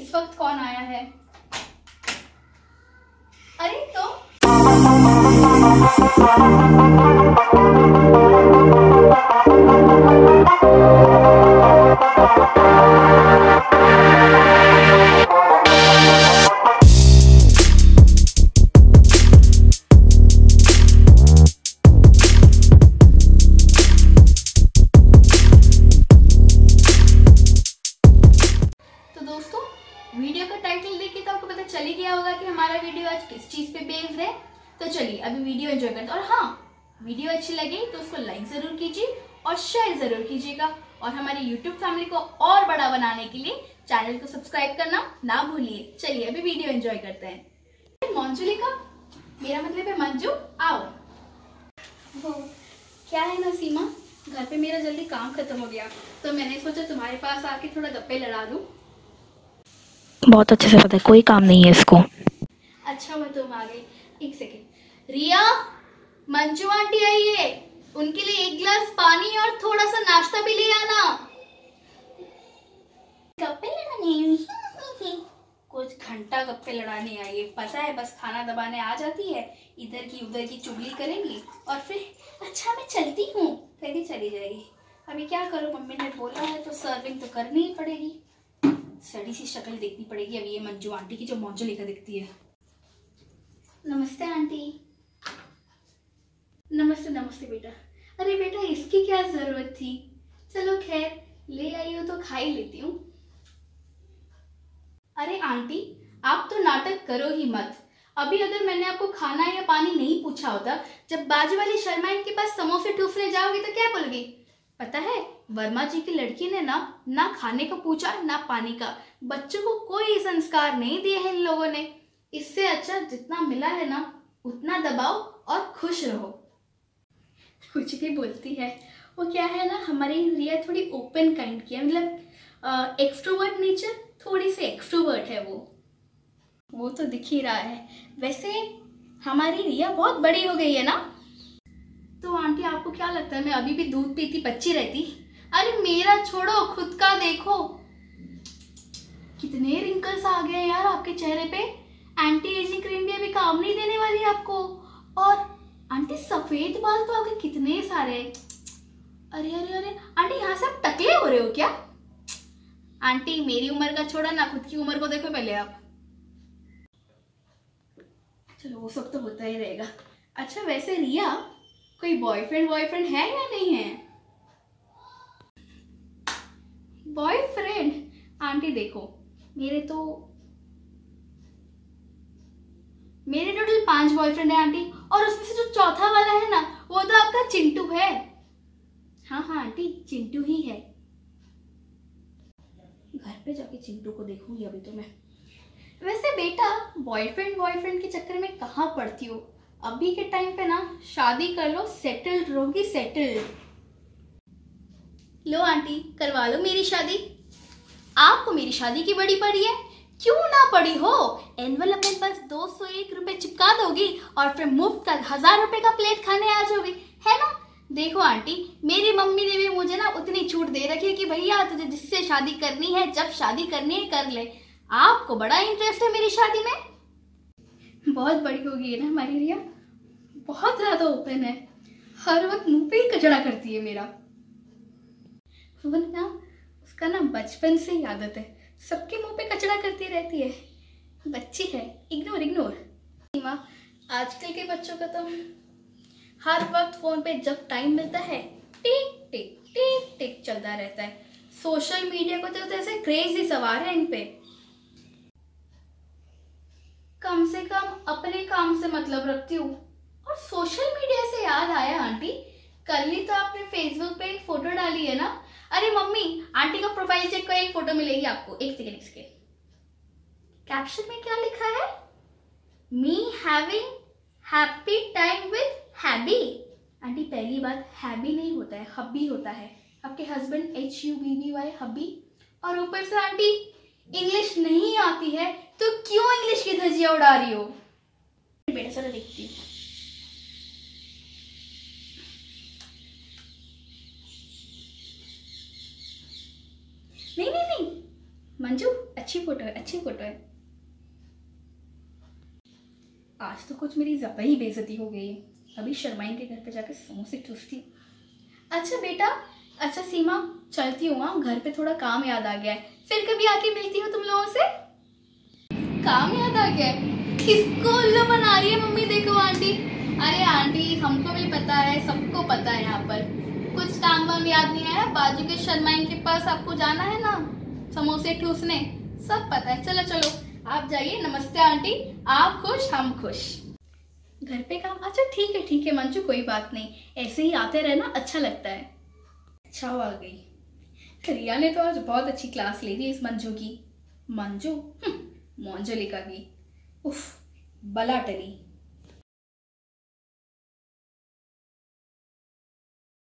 इस वक्त कौन आया है? अरे तो दोस्तों, वीडियो का टाइटल देख के तो आपको पता चल ही गया होगा कि हमारा वीडियो आज किस चीज पे बेस्ड है। तो चलिए अभी वीडियो एंजॉय करते हैं। और हाँ, वीडियो अच्छी लगे तो उसको लाइक जरूर कीजिए और शेयर जरूर कीजिएगा। और हमारे YouTube फैमिली को और बड़ा बनाने के लिए चैनल को सब्सक्राइब करना ना भूलिए। चलिए अभी वीडियो एंजॉय करते हैं। मंजुलिका, मेरा मतलब है मंजू, आओ। वो क्या है ना सीमा, घर पे मेरा जल्दी काम खत्म हो गया तो मैंने सोचा तुम्हारे पास आके थोड़ा गप्पे लड़ा दूं। बहुत अच्छे से पता है, कोई काम नहीं है इसको। अच्छा मैं तुम आ गई। एक सेकेंड। रिया, मंजू आंटी आई है, उनके लिए एक गिलास पानी और थोड़ा सा नाश्ता भी ले आना। गप्पे लड़ाने कुछ घंटा गप्पे लड़ाने आई है, पता है बस खाना दबाने आ जाती है, इधर की उधर की चुगली करेंगी और फिर अच्छा मैं चलती हूँ फिर ही चली जाएगी। अभी क्या करूँ, मम्मी ने बोला है तो सर्विंग तो करनी ही पड़ेगी। सड़ी सी शक्ल देखनी पड़ेगी अब ये मंजू आंटी की, जो मंजुलिका दिखती है। नमस्ते आंटी। नमस्ते नमस्ते बेटा। अरे बेटा इसकी क्या जरूरत थी, चलो खैर ले आई हो तो खा ही लेती हूँ। अरे आंटी आप तो नाटक करो ही मत। अभी अगर मैंने आपको खाना या पानी नहीं पूछा होता, जब बाजू वाली शर्मा इनके पास समोसे ठूसने जाओगी तो क्या बोलोगी? पता है वर्मा जी की लड़की ने ना खाने का पूछा ना पानी का। बच्चों को कोई संस्कार नहीं दिए हैं इन लोगों ने। इससे अच्छा जितना मिला है ना उतना दबाओ और खुश रहो। कुछ भी बोलती है। वो क्या है ना, हमारी रिया थोड़ी ओपन काइंड की है, मतलब एक्सट्रोवर्ट नेचर, थोड़ी सी एक्सट्रोवर्ट है वो तो दिख ही रहा है। वैसे हमारी रिया बहुत बड़ी हो गई है ना। तो आंटी आपको क्या लगता है मैं अभी भी दूध पीती बच्ची रहती? अरे मेरा छोड़ो, खुद का देखो, कितने रिंकल्स आ गए यार आपके चेहरे पे। एंटी एजिंग क्रीम भी अभी काम नहीं देने वाली है आपको। और आंटी सफेद बाल तो आपके कितने सारे। अरे अरे अरे आंटी यहाँ से आप टकले हो रहे हो क्या? आंटी मेरी उम्र का छोड़ा ना, खुद की उम्र को देखो पहले आप। चलो वो सब तो होता ही रहेगा। अच्छा वैसे रिया कोई बॉयफ्रेंड है या नहीं है? बॉयफ्रेंड? आंटी देखो मेरे टोटल 5 बॉयफ्रेंड है आंटी, और उसमें से जो चौथा वाला है ना वो तो आपका चिंटू है। हाँ हाँ आंटी चिंटू ही है। घर पे जाके चिंटू को देखूंगी अभी तो मैं। वैसे बेटा बॉयफ्रेंड के चक्कर में कहाँ पड़ती हो? अभी के टाइम पे ना शादी कर लो, सेटल्ड रहोगी, सेटल्ड। लो आंटी करवा लो मेरी शादी। आपको मेरी शादी की बड़ी पड़ी है? क्यों ना पड़ी हो, एनवलप में बस 201 रुपए चिपका दोगी और फिर मुफ्त का 1000 रुपए का प्लेट खाने आ जाओगी, है ना? देखो आंटी मेरी मम्मी ने भी मुझे ना उतनी छूट दे रखी है कि भैया तुझे जिससे शादी करनी है, जब शादी करनी है कर ले। आपको बड़ा इंटरेस्ट है मेरी शादी में। बहुत बड़ी हो गई है ना हमारी रिया, बहुत ज्यादा ओपन है, हर वक्त मुंह पे ही कचड़ा करती है मेरा। वो ना उसका ना बचपन से ही आदत है, सबके मुंह पे कचड़ा करती रहती है। बच्ची है, इग्नोर। आजकल के बच्चों का तो हर वक्त फोन पे जब टाइम मिलता है टिक टिक टिक टिक चलता रहता है। सोशल मीडिया को तो ऐसे क्रेज ही सवार है इन पे। कम से कम अपने काम से मतलब रखती हूँ। और सोशल मीडिया से याद आया आंटी, कल ही तो आपने फेसबुक पे एक फोटो डाली है ना। अरे मम्मी आंटी का प्रोफाइल चेक करो, एक फोटो मिलेगी आपको। एक सेकेंड, कैप्शन में क्या लिखा है? Me having happy time with hubby. Aunty पहली बात हैबी नहीं होता है, हब्बी होता है। आपके हस्बैंड HUBBY हब्बी। और ऊपर से आंटी इंग्लिश नहीं आती है तो क्यों इंग्लिश की धज्जियां उड़ा रही हो? बेटा चलो देखती हूँ। नहीं, मंजू अच्छी फोटो है, अच्छी फोटो है। आज तो कुछ मेरी ज़्यादा ही बेइज्जती हो गई है। अभी शर्माइन के घर पे जाकर समोसे ठूसती हूँ। अच्छा बेटा, अच्छा सीमा, चलती हूँ। हाँ, घर पे थोड़ा काम याद आ गया है, फिर कभी आके मिलती हूँ तुम लोगों से। काम याद आ गया है? किसको उल्लू बना रही है मम्मी? देखो आंटी। अरे आंटी, हमको भी पता है, सबको पता है, यहाँ पर कुछ काम वाम याद नहीं आया। बाजू के शर्माइन के पास आपको जाना है ना समोसे ठूसने, सब पता है। चलो चलो आप जाइए। नमस्ते आंटी, आप खुश हम खुश। घर पे काम, अच्छा ठीक है मंजू, कोई बात नहीं, ऐसे ही आते रहना, अच्छा लगता है। अच्छा वो आ गई। रिया ने तो आज बहुत अच्छी क्लास ली थी इस मंजू की। मंजू मोंजो लिखा गई। उफ, बला टली।